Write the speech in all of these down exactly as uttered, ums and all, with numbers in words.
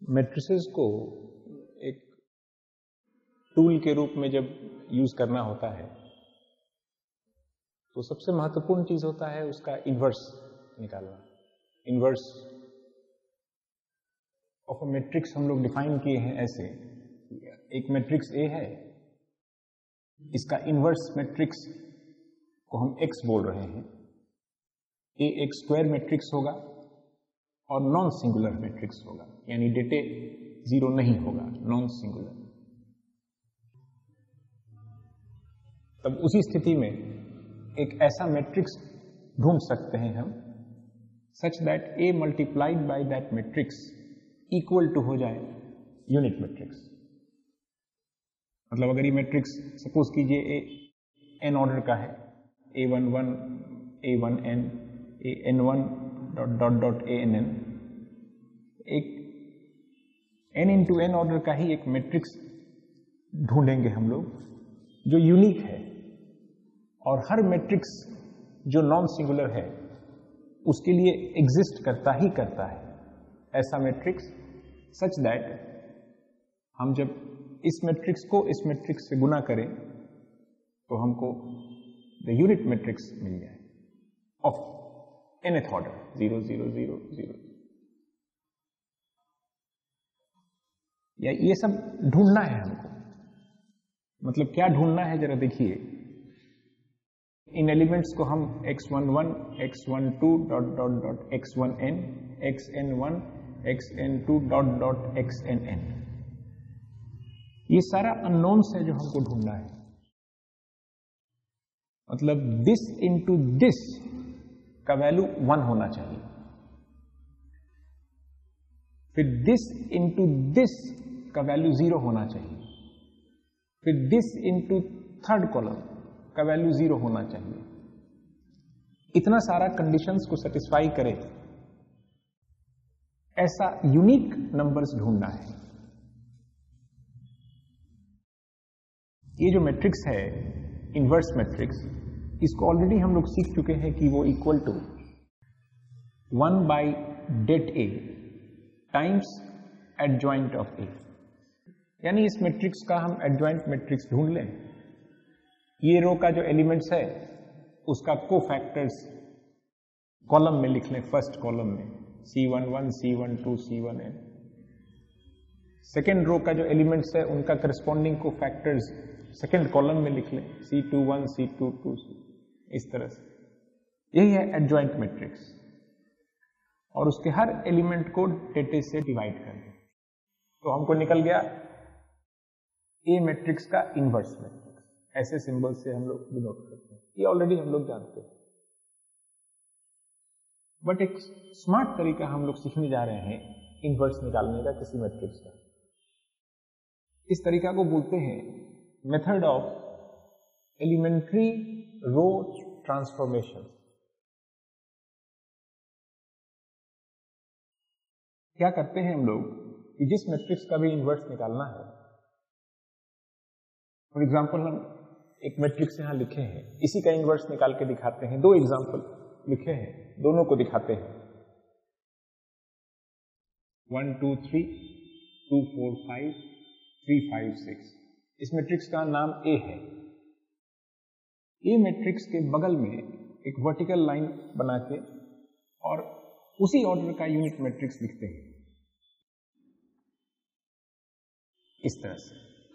Matrices को एक tool के रूप में जब यूज करना होता है तो सबसे महत्वपूर्ण चीज होता है उसका इन्वर्स निकालना। इन्वर्स ऑफ अ मैट्रिक्स हम लोग डिफाइन किए हैं ऐसे, एक मैट्रिक्स ए है, इसका इन्वर्स मैट्रिक्स को हम एक्स बोल रहे हैं। ए एक स्क्वायर मैट्रिक्स होगा और नॉन सिंगुलर मैट्रिक्स होगा, यानी डेटे जीरो नहीं होगा, नॉन सिंगुलर। तब उसी स्थिति में एक ऐसा मैट्रिक्स ढूंढ सकते हैं हम such that A multiplied by that matrix equal to हो जाए यूनिट मैट्रिक्स। मतलब अगर ये मैट्रिक्स सपोज कीजिए ए एन ऑर्डर का है, A one one, A one n, A n one dot dot dot A n n, एक n into n order का ही एक मैट्रिक्स ढूंढेंगे हम लोग जो यूनिक है, और हर मैट्रिक्स जो नॉन सिंगुलर है उसके लिए एग्जिस्ट करता ही करता है ऐसा मैट्रिक्स, सच दैट हम जब इस मैट्रिक्स को इस मैट्रिक्स से गुना करें तो हमको द यूनिट मैट्रिक्स मिल जाए of nth order, zero zero zero zero. या ये सब ढूंढना है हमको। मतलब क्या ढूंढना है जरा देखिए। इन एलिमेंट्स को हम x one one, x one two dot dot dot x one n, x n one, x n two dot dot x n n, ये सारा अननोन्स है जो हमको ढूंढना है। मतलब दिस इंटू दिस का वैल्यू वन होना चाहिए, फिर दिस इंटू दिस का वैल्यू जीरो होना चाहिए, फिर दिस इंटू थर्ड कॉलम का वैल्यू जीरो होना चाहिए। इतना सारा कंडीशंस को सेटिस्फाई करे ऐसा यूनिक नंबर्स ढूंढना है। ये जो मैट्रिक्स है इन्वर्स मैट्रिक्स, इसको ऑलरेडी हम लोग सीख चुके हैं कि वो equal to one by det A times adjoint of A. यानी इस मैट्रिक्स का हम एडजॉइंट मैट्रिक्स ढूंढ लें, ये रो का जो एलिमेंट्स है उसका कोफैक्टर्स कॉलम में लिख लें, फर्स्ट कॉलम में C one one, C one two, C one n. Second row का जो एलिमेंट्स है उनका करस्पॉन्डिंग कोफैक्टर्स सेकेंड कॉलम में लिख लें, C two one, C two two, इस तरह से। यही है एडजॉइंट मैट्रिक्स। और उसके हर एलिमेंट को डेटे से डिवाइड कर दें तो हमको निकल गया ए मैट्रिक्स का इन्वर्स मैट्रिक्स। ऐसे सिंबल से हम लोग डिनोट करते हैं, ये ऑलरेडी हम लोग जानते हैं। बट एक स्मार्ट तरीका हम लोग सीखने जा रहे हैं इन्वर्स निकालने का किसी मैट्रिक्स का। इस तरीका को बोलते हैं method of elementary row transformation. क्या करते हैं हम लोग कि जिस मैट्रिक्स का भी इन्वर्स निकालना है, फॉर एग्जाम्पल हम एक मैट्रिक्स यहां लिखे हैं, इसी का इन्वर्स निकाल के दिखाते हैं। दो एग्जाम्पल लिखे हैं, दोनों को दिखाते हैं। One two three, two four five, three five six. इस मैट्रिक्स का नाम ए है। ए मैट्रिक्स के बगल में एक वर्टिकल लाइन बना के और उसी ऑर्डर का यूनिट मैट्रिक्स लिखते हैं इस तरह से।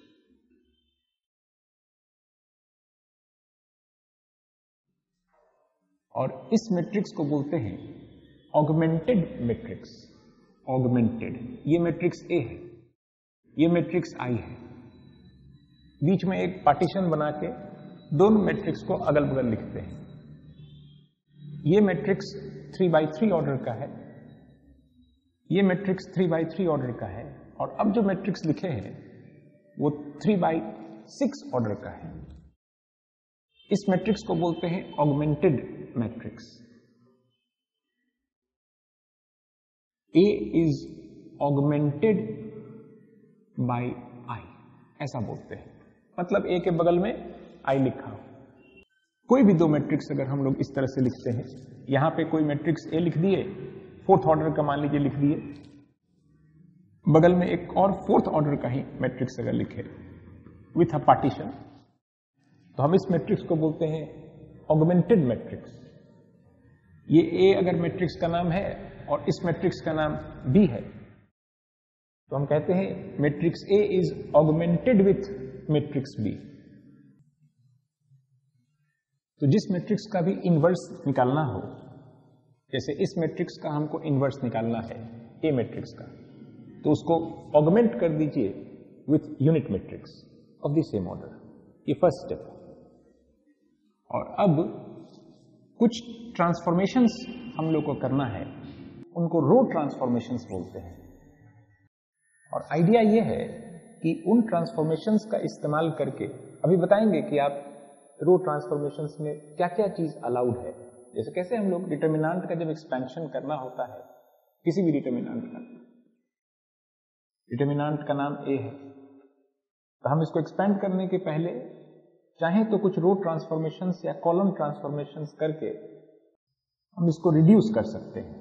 और इस मैट्रिक्स को बोलते हैं ऑगमेंटेड मैट्रिक्स। ऑगमेंटेड, ये मैट्रिक्स ए है, ये मैट्रिक्स आई है। बीच में एक पार्टीशन बना के दोनों मैट्रिक्स को अगल बगल लिखते हैं। ये matrix three by three order का है, ये matrix three by three order का है, और अब जो मैट्रिक्स लिखे हैं वो थ्री बाई सिक्स ऑर्डर का है। इस मैट्रिक्स को बोलते हैं augmented matrix. A is augmented by I, ऐसा बोलते हैं। मतलब ए के बगल में आई लिखा हो। कोई भी दो मैट्रिक्स अगर हम लोग इस तरह से लिखते हैं, यहां पे कोई मैट्रिक्स ए लिख दिए, फोर्थ ऑर्डर का मान लीजिए लिख दिए, बगल में एक और फोर्थ ऑर्डर का ही मैट्रिक्स अगर लिखे विथ अ पार्टीशन, तो हम इस मैट्रिक्स को बोलते हैं ऑगमेंटेड मैट्रिक्स। ये ए अगर मैट्रिक्स का नाम है और इस मैट्रिक्स का नाम बी है, तो हम कहते हैं matrix A is augmented with matrix B. तो जिस मैट्रिक्स का भी इनवर्स निकालना हो, जैसे इस मैट्रिक्स का हमको इनवर्स निकालना है ए मैट्रिक्स का, तो उसको ऑगमेंट कर दीजिए with unit matrix of the same order. ये फर्स्ट स्टेप है। और अब कुछ ट्रांसफॉर्मेशंस हम लोग को करना है, उनको रो ट्रांसफॉर्मेशंस बोलते हैं। और आइडिया ये है कि उन ट्रांसफॉर्मेशंस का इस्तेमाल करके, अभी बताएंगे कि आप रो ट्रांसफॉर्मेशंस में क्या क्या चीज अलाउड है। जैसे कैसे हम लोग डिटर्मिनेंट का जब एक्सपेंशन करना होता है, किसी भी डिटर्मिनेंट का, डिटर्मिनेंट का नाम ए है, तो हम इसको एक्सपेंड करने के पहले चाहे तो कुछ रो ट्रांसफॉर्मेशंस या कॉलम ट्रांसफॉर्मेशंस करके हम इसको रिड्यूस कर सकते हैं।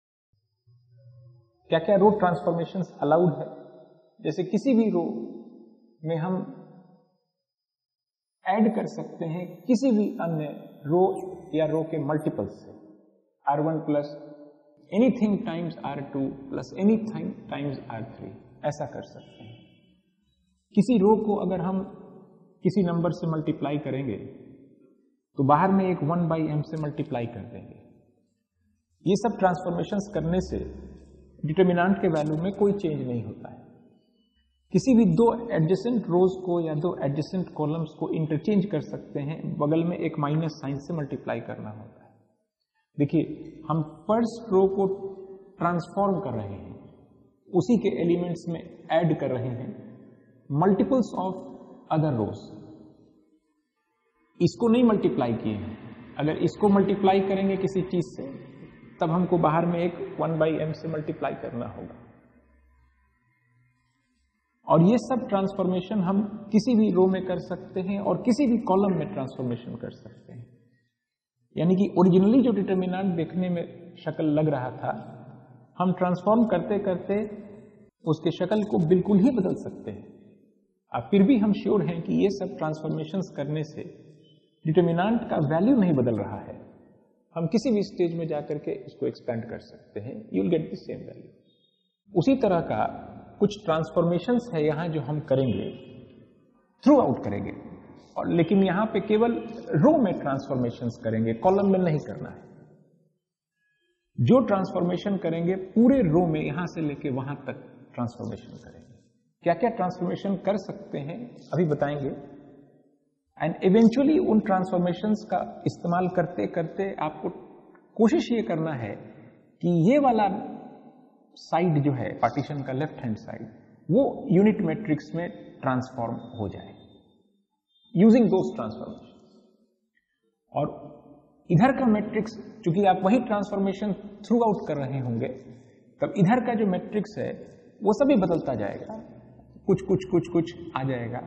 क्या क्या रो ट्रांसफॉर्मेशंस अलाउड है? जैसे किसी भी रो में हम ऐड कर सकते हैं किसी भी अन्य रो या रो के मल्टीपल्स से, R one plus anything times R two plus anything times R three, ऐसा कर सकते हैं। किसी रो को अगर हम किसी नंबर से मल्टीप्लाई करेंगे तो बाहर में एक वन बाई एम से मल्टीप्लाई कर देंगे। ये सब ट्रांसफॉर्मेशंस करने से डिटर्मिनेंट के वैल्यू में कोई चेंज नहीं होता है। किसी भी दो एडजेसेंट रोज को या दो एडजेसेंट कॉलम्स को इंटरचेंज कर सकते हैं, बगल में एक माइनस साइन से मल्टीप्लाई करना होता है। देखिए, हम फर्स्ट रो को ट्रांसफॉर्म कर रहे हैं, उसी के एलिमेंट्स में ऐड कर रहे हैं मल्टीपल्स ऑफ अदर रोज। इसको नहीं मल्टीप्लाई किए हैं। अगर इसको मल्टीप्लाई करेंगे किसी चीज से, तब हमको बाहर में एक वन बाई एम से मल्टीप्लाई करना होगा। और ये सब ट्रांसफॉर्मेशन हम किसी भी रो में कर सकते हैं और किसी भी कॉलम में ट्रांसफॉर्मेशन कर सकते हैं। यानी कि ओरिजिनली जो डिटर्मिनेंट देखने में शक्ल लग रहा था, हम ट्रांसफॉर्म करते करते उसके शक्ल को बिल्कुल ही बदल सकते हैं। अब फिर भी हम श्योर हैं कि ये सब ट्रांसफॉर्मेशंस करने से डिटर्मिनेंट का वैल्यू नहीं बदल रहा है। हम किसी भी स्टेज में जाकर के इसको एक्सपेंड कर सकते हैं, you will get the same value. उसी तरह का कुछ ट्रांसफॉर्मेशंस है यहाँ जो हम करेंगे, थ्रू आउट करेंगे, और लेकिन यहाँ पे केवल रो में ट्रांसफॉर्मेशंस करेंगे, कॉलम में नहीं करना है। जो ट्रांसफॉर्मेशन करेंगे पूरे रो में यहां से लेके वहां तक ट्रांसफॉर्मेशन करेंगे। क्या क्या ट्रांसफॉर्मेशन कर सकते हैं अभी बताएंगे। एंड इवेंचुअली उन ट्रांसफॉर्मेशंस का इस्तेमाल करते करते आपको कोशिश ये करना है कि ये वाला साइड जो है पार्टीशन का, लेफ्ट हैंड साइड, वो यूनिट मैट्रिक्स में ट्रांसफॉर्म हो जाए यूजिंग दोस ट्रांसफॉर्मेशन। और इधर का मैट्रिक्स, चूंकि आप वही ट्रांसफॉर्मेशन थ्रू आउट कर रहे होंगे, तब इधर का जो मैट्रिक्स है वो सभी बदलता जाएगा, कुछ कुछ कुछ कुछ आ जाएगा।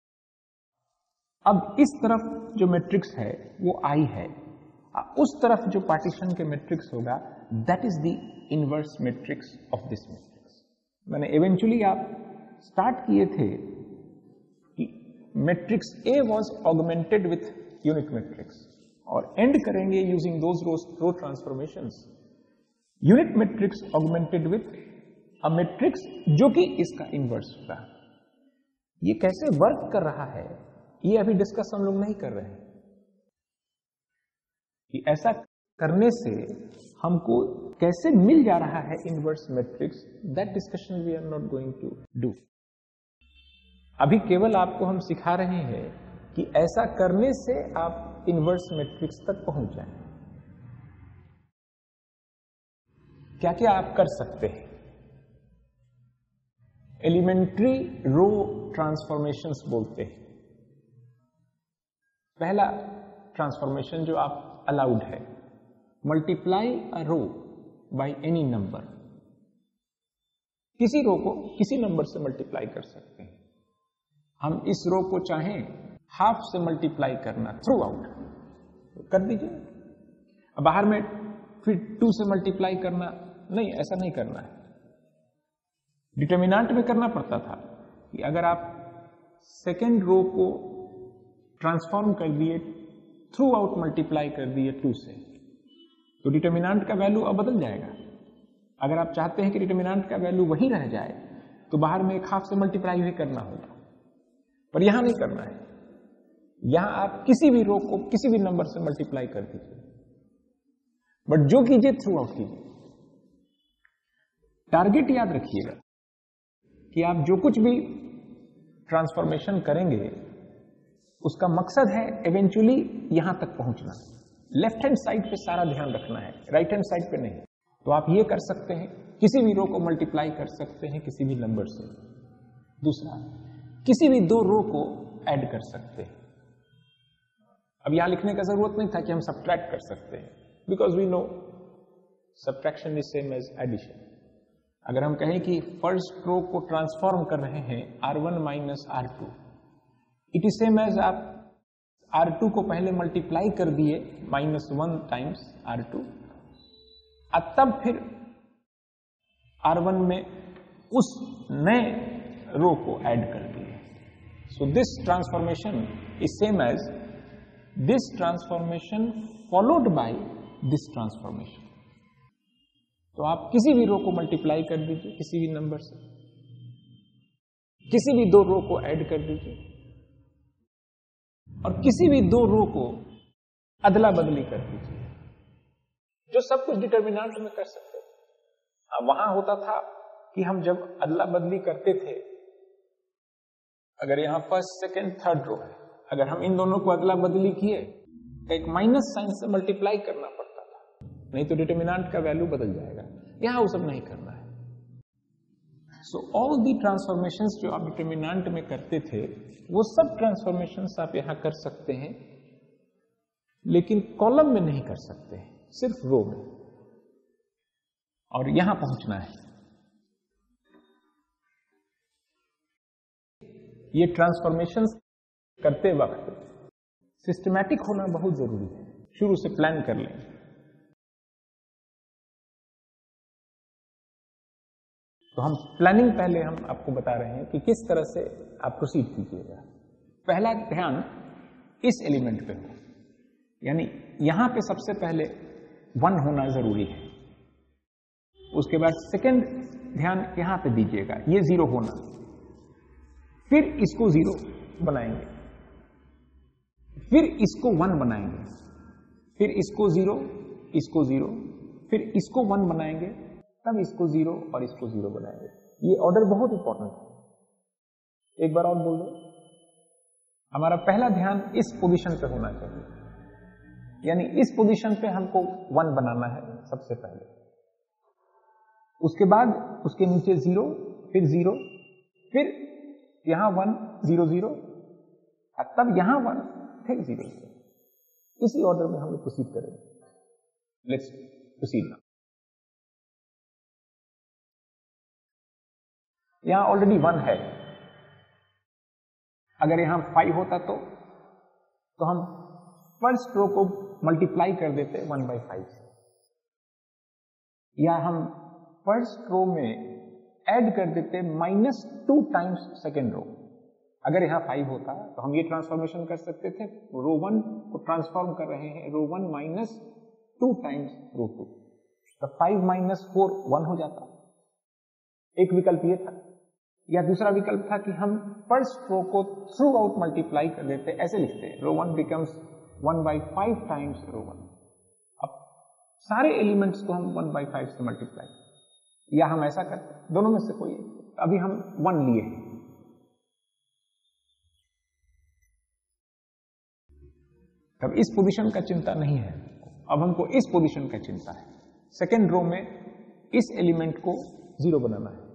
अब इस तरफ जो मैट्रिक्स है वो आई है, उस तरफ जो पार्टीशन के मैट्रिक्स होगा that is the inverse matrix of this matrix. मैंने इवेंचुअली आप स्टार्ट किए थे कि matrix A was augmented with unit matrix, और एंड करेंगे using those row transformations, unit matrix augmented with a matrix जो कि इसका इनवर्स होगा। ये कैसे वर्क कर रहा है ये अभी डिस्कस हम लोग नहीं कर रहे हैं कि ऐसा करने से हमको कैसे मिल जा रहा है inverse matrix, that discussion we are not going to do. अभी केवल आपको हम सिखा रहे हैं कि ऐसा करने से आप इनवर्स मैट्रिक्स तक पहुंच जाएं। क्या क्या आप कर सकते हैं। एलिमेंट्री रो ट्रांसफॉर्मेशंस बोलते हैं। पहला ट्रांसफॉर्मेशन जो आप अलाउड है, multiply a row by any number. किसी रो को किसी नंबर से मल्टीप्लाई कर सकते हैं। हम इस रो को चाहें हाफ से मल्टीप्लाई करना थ्रू आउट, तो कर दीजिए। बाहर में फिर टू से मल्टीप्लाई करना नहीं, ऐसा नहीं करना है। डिटर्मिनेंट में करना पड़ता था कि अगर आप सेकेंड रो को ट्रांसफॉर्म कर दिए, थ्रू आउट मल्टीप्लाई कर दिए टू से, तो डिटर्मिनेंट का वैल्यू अब बदल जाएगा। अगर आप चाहते हैं कि डिटर्मिनेंट का वैल्यू वही रह जाए तो बाहर में एक हाफ से मल्टीप्लाई भी करना होगा, पर यहां नहीं करना है। यहां आप किसी भी रो को किसी भी नंबर से मल्टीप्लाई कर दीजिए, बट जो कीजिए थ्रू आउट कीजिए। टारगेट याद रखिएगा कि आप जो कुछ भी ट्रांसफॉर्मेशन करेंगे उसका मकसद है इवेंचुअली यहां तक पहुंचना। लेफ्ट हैंड साइड पे सारा ध्यान रखना है, राइट हैंड साइड पे नहीं। तो आप ये कर सकते हैं, किसी भी रो को मल्टीप्लाई कर सकते हैं किसी भी नंबर से। दूसरा, किसी भी दो रो को ऐड कर सकते हैं। अब यहां लिखने का जरूरत नहीं था कि हम सब्ट्रैक्ट कर सकते हैं, because we know subtraction is same as addition. अगर हम कहें कि फर्स्ट रो को ट्रांसफॉर्म कर रहे हैं R one minus R two, it is same as आप आर टू को पहले मल्टीप्लाई कर दिए minus one times R two, और तब फिर आर वन में उस नए रो को ऐड कर दिए। So this transformation is same as this transformation followed by this transformation. तो आप किसी भी रो को मल्टीप्लाई कर दीजिए किसी भी नंबर से, किसी भी दो रो को ऐड कर दीजिए, और किसी भी दो रो को अदला बदली कर दीजिए, जो सब कुछ डिटर्मिनेंट में कर सकते थे। हाँ, वहां होता था कि हम जब अदला बदली करते थे, अगर यहां फर्स्ट सेकेंड थर्ड रो है, अगर हम इन दोनों को अदला बदली किए तो एक माइनस साइन से मल्टीप्लाई करना पड़ता था, नहीं तो डिटर्मिनेंट का वैल्यू बदल जाएगा। यहां वो सब नहीं करना है। सो ऑल दी ट्रांसफॉर्मेशंस जो आप डिटर्मिनेंट में करते थे वो सब ट्रांसफॉर्मेशंस आप यहां कर सकते हैं, लेकिन कॉलम में नहीं कर सकते, सिर्फ रो में। और यहां पहुंचना है। ये ट्रांसफॉर्मेशंस करते वक्त सिस्टमैटिक होना बहुत जरूरी है, शुरू से प्लान कर लें। तो हम प्लानिंग पहले हम आपको बता रहे हैं कि किस तरह से आप प्रोसीड कीजिएगा। पहला ध्यान इस एलिमेंट पे हो, यानी यहां पे सबसे पहले वन होना जरूरी है। उसके बाद सेकंड ध्यान यहां पे दीजिएगा, ये जीरो होना, फिर इसको जीरो बनाएंगे, फिर इसको वन बनाएंगे, फिर इसको जीरो, इसको जीरो, फिर इसको वन बनाएंगे, तब इसको जीरो और इसको जीरो बनाएंगे। ये ऑर्डर बहुत इंपॉर्टेंट है। एक बार और बोल दो, हमारा पहला ध्यान इस पोजीशन पे होना चाहिए, यानी इस पोजीशन पे हमको वन बनाना है सबसे पहले। उसके बाद उसके नीचे जीरो, फिर जीरो, फिर यहां वन, जीरो जीरो, और तब यहां वन, फिर जीरो जीरो। इसी ऑर्डर में हम लोग प्रोसीड करेंगे। Let's proceed now. यहां ऑलरेडी वन है, अगर यहां फाइव होता तो तो हम फर्स्ट रो को मल्टीप्लाई कर देते वन बाई फाइव से, या हम फर्स्ट रो में ऐड कर देते minus two times second row. अगर यहां फाइव होता तो हम ये ट्रांसफॉर्मेशन कर सकते थे, रो वन को ट्रांसफॉर्म कर रहे हैं row one minus two times row two, तो फाइव माइनस फोर वन हो जाता। एक विकल्प ये था, या दूसरा विकल्प था कि हम फर्स्ट रो को थ्रू आउट मल्टीप्लाई कर देते, ऐसे लिखते row one becomes one by five times row one. अब सारे एलिमेंट्स को हम वन बाई फाइव से मल्टीप्लाई, या हम ऐसा करते, दोनों में से कोई। अभी हम वन लिए हैं, तब इस पोजीशन का चिंता नहीं है, अब हमको इस पोजीशन का चिंता है। सेकेंड रो में इस एलिमेंट को जीरो बनाना है।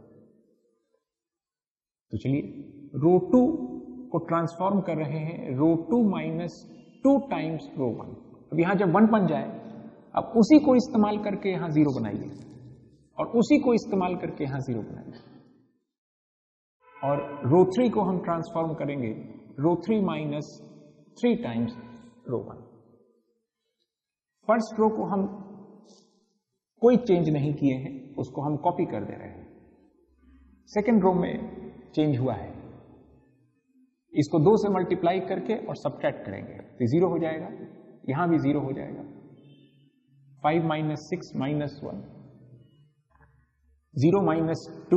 तो चलिए, रो टू को ट्रांसफॉर्म कर रहे हैं row two minus two times row one. अब यहां जब वन बन जाए, अब उसी को इस्तेमाल करके यहां जीरो बनाइए, और उसी को इस्तेमाल करके यहां जीरो बनाइए, और रो थ्री को हम ट्रांसफॉर्म करेंगे row three minus three times row one. First row को हम कोई चेंज नहीं किए हैं, उसको हम कॉपी कर दे रहे हैं। सेकेंड रो में चेंज हुआ है, इसको दो से मल्टीप्लाई करके और सब्ट्रैक्ट करेंगे तो जीरो हो जाएगा, यहां भी जीरो हो जाएगा। Five minus six minus one, zero minus two,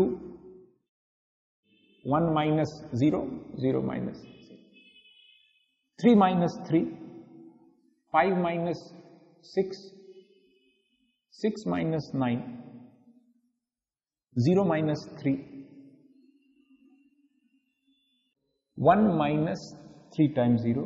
one minus zero, zero minus three minus three, five minus six, six minus nine, zero minus three, one minus three times zero,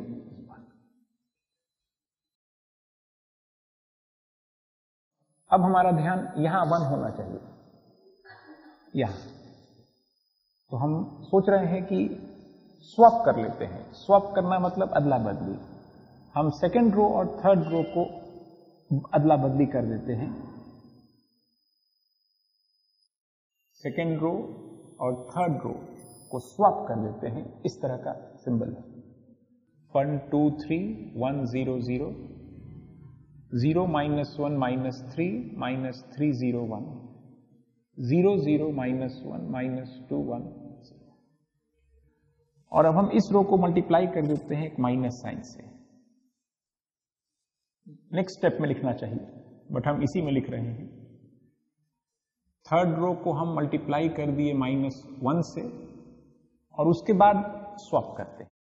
अब हमारा ध्यान यहां one होना चाहिए, यहां तो हम सोच रहे हैं कि स्वैप कर लेते हैं। स्वैप करना मतलब अदला बदली। हम सेकेंड रो और थर्ड रो को अदला बदली कर देते हैं। सेकेंड रो और थर्ड रो को स्वैप कर देते हैं, इस तरह का सिंबल है। One two three, one zero zero, zero minus one minus three, minus three zero one, zero zero minus one minus two one. और अब हम इस रो को मल्टीप्लाई कर देते हैं एक माइनस साइन से। नेक्स्ट स्टेप में लिखना चाहिए, बट हम इसी में लिख रहे हैं। थर्ड रो को हम मल्टीप्लाई कर दिए माइनस वन से और उसके बाद स्वैप करते हैं।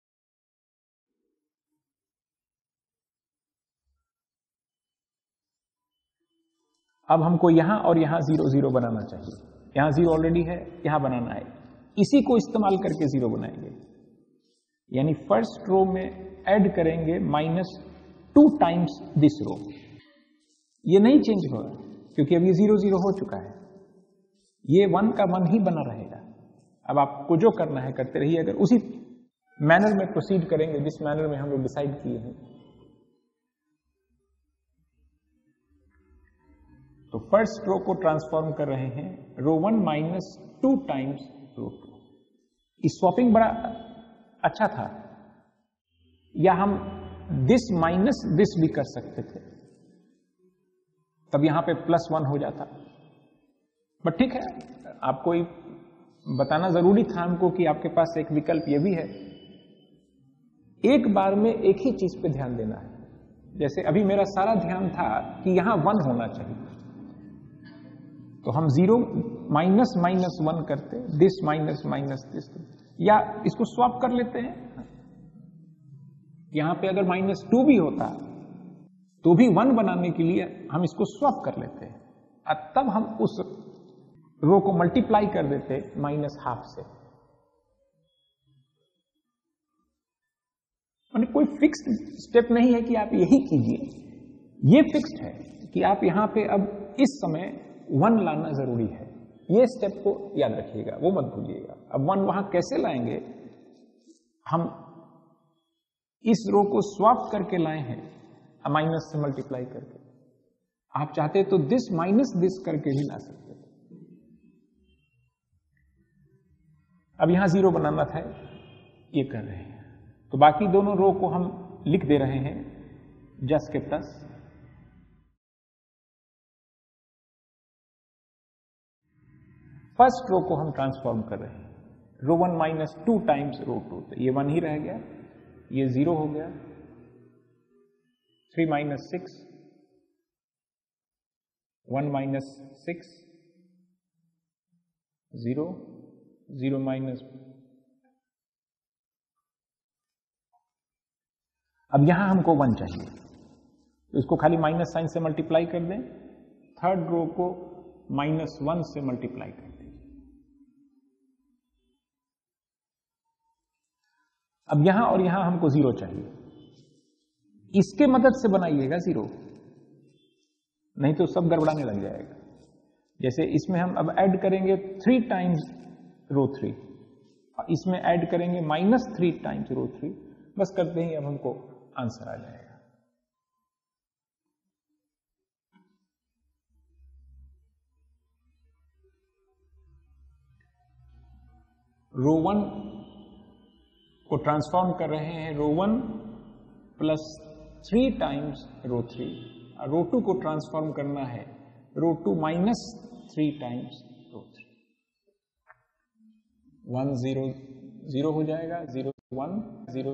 अब हमको यहां और यहां जीरो जीरो बनाना चाहिए। यहां जीरो ऑलरेडी है, यहां बनाना है, इसी को इस्तेमाल करके जीरो बनाएंगे। यानी फर्स्ट रो में ऐड करेंगे minus two times this row. ये नहीं चेंज होगा क्योंकि अब ये जीरो जीरो हो चुका है, ये वन का वन ही बना रहेगा। अब आपको जो करना है करते रहिए। अगर उसी मैनर में प्रोसीड करेंगे जिस मैनर में हम लोग डिसाइड किए हैं, तो फर्स्ट रो को ट्रांसफॉर्म कर रहे हैं row one minus two times row two. इस स्वैपिंग बड़ा अच्छा था, या हम दिस माइनस दिस भी कर सकते थे, तब यहां पे प्लस वन हो जाता। बट ठीक है, आपको बताना जरूरी था हमको कि आपके पास एक विकल्प यह भी है। एक बार में एक ही चीज पे ध्यान देना है। जैसे अभी मेरा सारा ध्यान था कि यहां वन होना चाहिए, तो हम जीरो माइनस माइनस वन करते, दिस माइनस माइनस दिस, या इसको स्वैप कर लेते हैं। यहां पे अगर माइनस टू भी होता तो भी वन बनाने के लिए हम इसको स्वैप कर लेते हैं, और तब हम उस रो को मल्टीप्लाई कर देते माइनस हाफ से। माने कोई फिक्स्ड स्टेप नहीं है कि आप यही कीजिए, ये फिक्स्ड है कि आप यहां पे अब इस समय वन लाना जरूरी है। ये स्टेप को याद रखिएगा, वो मत भूलिएगा। अब वन वहां कैसे लाएंगे? हम इस रो को स्वैप करके लाए हैं माइनस से मल्टीप्लाई करके। आप चाहते तो दिस माइनस दिस करके भी ला सकते थे। अब यहां जीरो बनाना था, ये कर रहे हैं, तो बाकी दोनों रो को हम लिख दे रहे हैं जस के तस। फर्स्ट रो को हम ट्रांसफॉर्म कर रहे हैं, row one minus two times row two, तो ये वन ही रह गया, ये जीरो हो गया। Three minus six, one minus six, zero, zero minus. अब यहां हमको वन चाहिए, तो इसको खाली माइनस साइन से मल्टीप्लाई कर दें। थर्ड रो को माइनस वन से मल्टीप्लाई कर दें। अब यहां और यहां हमको जीरो चाहिए, इसके मदद से बनाइएगा जीरो, नहीं तो सब गड़बड़ाने लग जाएगा। जैसे इसमें हम अब ऐड करेंगे थ्री टाइम्स रो थ्री, और इसमें ऐड करेंगे minus three times row three, बस करते ही अब हमको आंसर आ जाएगा। रो वन को ट्रांसफॉर्म कर रहे हैं row one plus three times row three, और रो टू को ट्रांसफॉर्म करना है row two minus three times row three. One zero zero हो जाएगा, जीरो वन जीरो,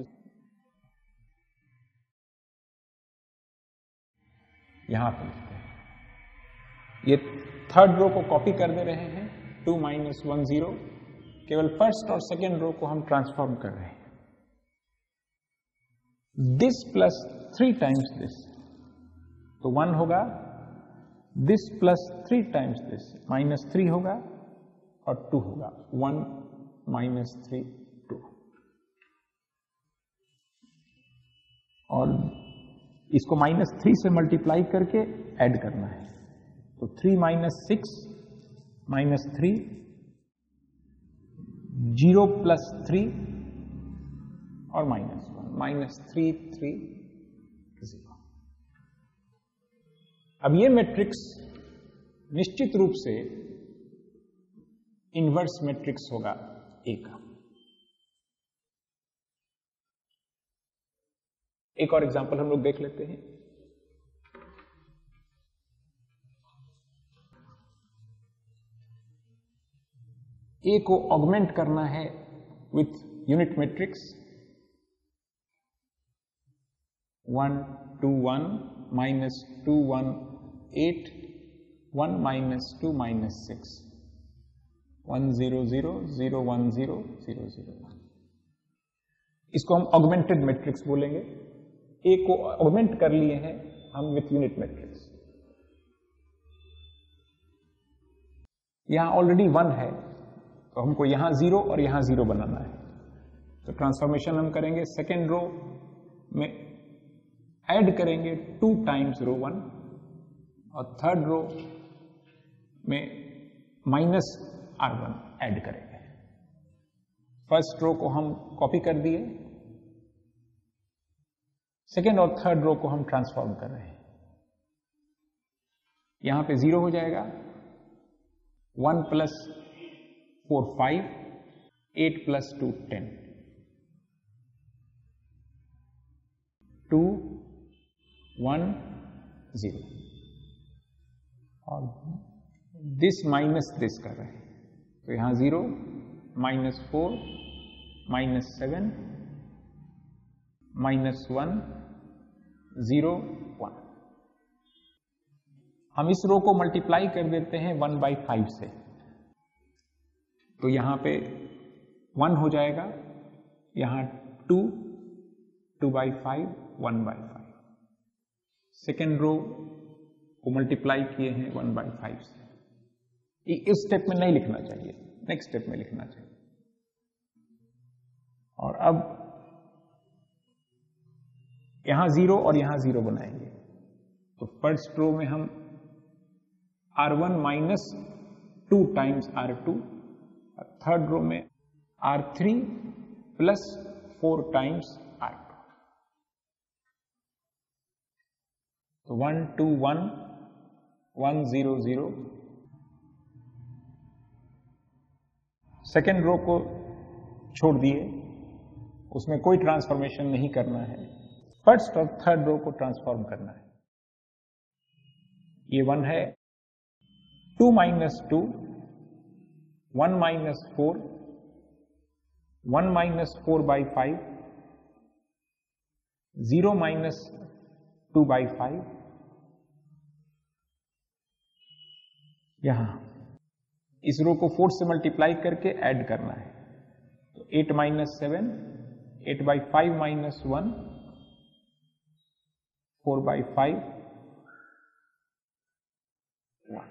यहां पे लिखते हैं। ये थर्ड रो को कॉपी कर दे रहे हैं, टू माइनस वन जीरो, केवल फर्स्ट और सेकेंड रो को हम ट्रांसफॉर्म कर रहे हैं। This plus three times this, तो वन होगा, this plus three times this minus three होगा और टू होगा, वन माइनस थ्री टू। और इसको माइनस थ्री से मल्टीप्लाई करके ऐड करना है, तो three minus six minus three, zero plus three और minus one, minus three three zero. अब ये मैट्रिक्स निश्चित रूप से इन्वर्स मैट्रिक्स होगा ए का। एक और एग्जांपल हम लोग देख लेते हैं। ए को ऑगमेंट करना है with unit matrix one two one minus two one eight, one minus two minus six, one zero zero zero one zero zero zero one. इसको हम ऑगमेंटेड मैट्रिक्स बोलेंगे। ए को ऑगमेंट कर लिए हैं हम विथ यूनिट मैट्रिक्स। यहां ऑलरेडी वन है, तो हमको यहां जीरो और यहां जीरो बनाना है। तो ट्रांसफॉर्मेशन हम करेंगे, सेकेंड रो में ऐड करेंगे टू टाइम्स रो वन और थर्ड रो में माइनस आर वन ऐड करेंगे। फर्स्ट रो को हम कॉपी कर दिए, सेकेंड और थर्ड रो को हम ट्रांसफॉर्म कर रहे हैं। यहां पे जीरो हो जाएगा, one plus four five, eight plus two ten, two one zero, और दिस माइनस दिस कर रहे हैं, तो यहां zero, minus four, minus seven, minus one, zero one. हम इस रो को मल्टीप्लाई कर देते हैं वन बाई फाइव से, तो यहां पे वन हो जाएगा, यहां two, two by five, one by five. Second row को मल्टीप्लाई किए हैं वन बाई फाइव से। इस स्टेप में नहीं लिखना चाहिए, नेक्स्ट स्टेप में लिखना चाहिए। और अब यहां जीरो और यहां जीरो बनाएंगे, तो फर्स्ट रो में हम R one minus two times R two, third row में R three plus four times R two. तो one two one, one zero zero. Second row को छोड़ दिए, उसमें कोई ट्रांसफॉर्मेशन नहीं करना है। फर्स्ट और थर्ड रो को ट्रांसफॉर्म करना है। ये वन है, two minus two, one minus four, one minus four by five, zero minus two by five. यहां इस रो को फोर से मल्टीप्लाई करके ऐड करना है, तो eight minus seven, eight by five minus one, four by five, one.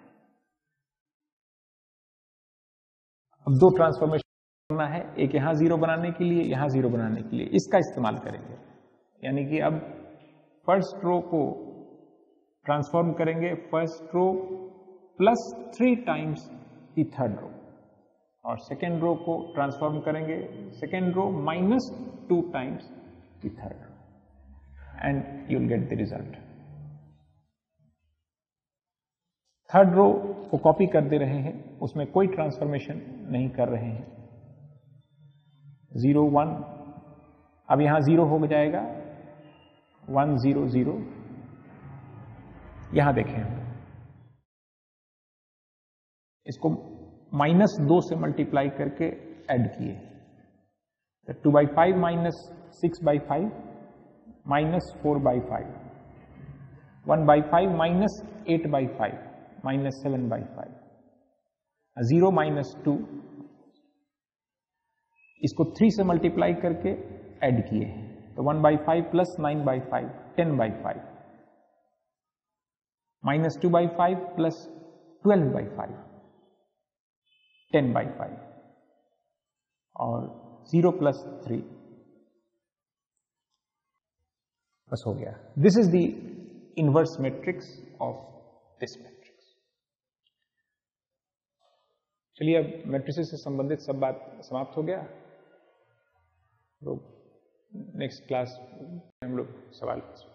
अब दो ट्रांसफॉर्मेशन करना है, एक यहां जीरो बनाने के लिए, यहां जीरो बनाने के लिए, इसका इस्तेमाल करेंगे। यानी कि अब फर्स्ट रो को ट्रांसफॉर्म करेंगे, first row plus three times the third row, और सेकेंड रो को ट्रांसफॉर्म करेंगे, second row minus two times the third row, and you will get the result. Third row को कॉपी कर दे रहे हैं, उसमें कोई ट्रांसफॉर्मेशन नहीं कर रहे हैं। जीरो वन, अब यहां जीरो हो जाएगा, वन जीरो जीरो। यहां देखें, इसको माइनस दो से मल्टीप्लाई करके ऐड किए, तो two by five minus six by five minus four by five, one by five minus eight by five minus seven by five, zero minus two, इसको three से मल्टीप्लाई करके ऐड किए, तो one by five plus nine by five, ten by five, minus two by five plus twelve by five, ten by five, और zero plus three, बस हो गया। This is the inverse matrix of this matrix. चलिए अब matrices से संबंधित सब बात समाप्त हो गया। तो नेक्स्ट क्लास हम लोग सवाल